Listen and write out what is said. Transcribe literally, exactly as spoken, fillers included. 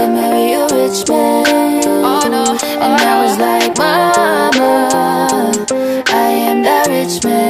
to marry a rich man. Oh no, oh, and I was like, mama, I am that rich man.